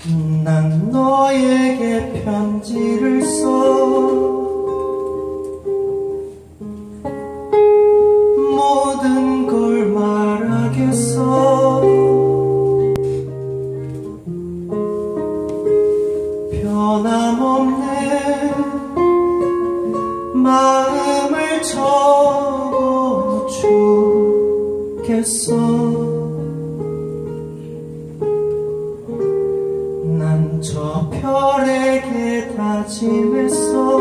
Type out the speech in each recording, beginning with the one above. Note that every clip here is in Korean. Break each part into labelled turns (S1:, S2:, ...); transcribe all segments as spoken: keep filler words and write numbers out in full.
S1: 난 너에게 편지를 써 모든 걸 말하겠어. 변함없는 마음을 적어주겠어. 난 저 별에게 다짐했어.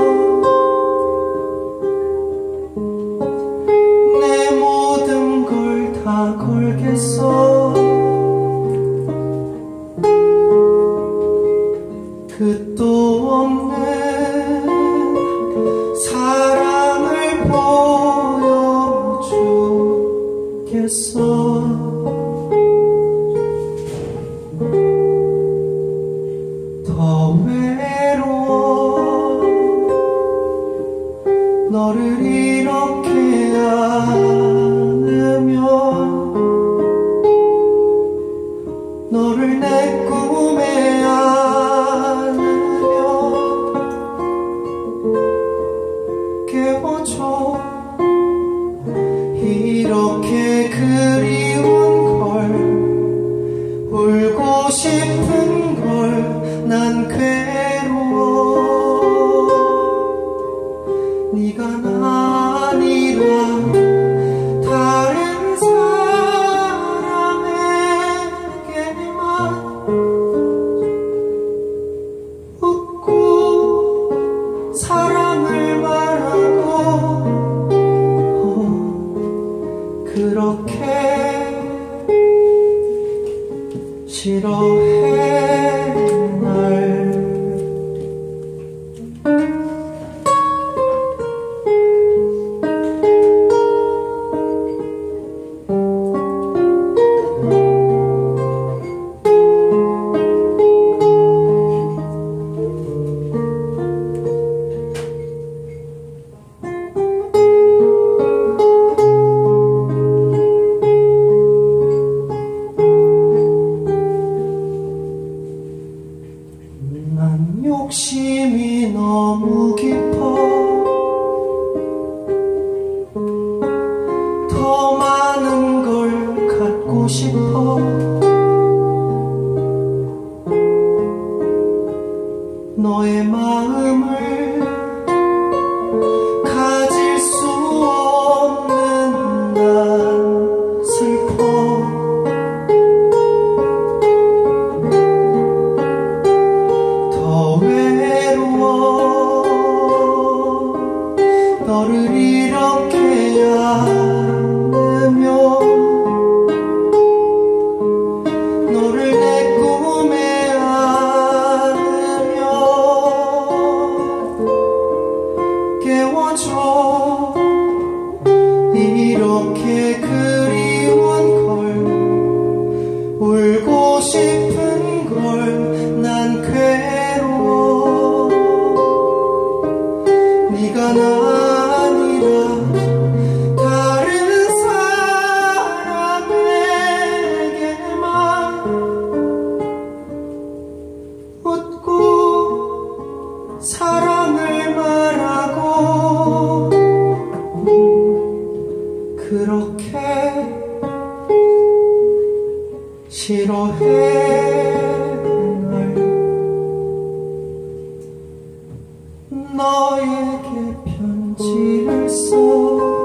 S1: 내 모든 걸 다 걸겠어. 끝도 없는 사랑을 보여주겠어. 더 외로워 너를 이렇게 안으면 너를 내 꿈에 안으면 깨워줘. 이렇게 그리운 걸 울고 싶은 걸 난 괴로워. 네가 아니라 다른 사람에게만 웃고 사랑을 말하고 어, 그렇게 싫어해 날. 난 욕심이 너무 깊어. 더 많은 걸 갖고 싶어. 너의 마음을 가질 수 없는 난 슬퍼. 너를 이렇게 안으면 너를 내 꿈에 안으면 깨워줘. 이렇게 그리운 걸 울고 싶은 걸 난 괴로워. 네가 나 사랑을 말하고 그렇게 싫어해 날. 너에게 편지를 써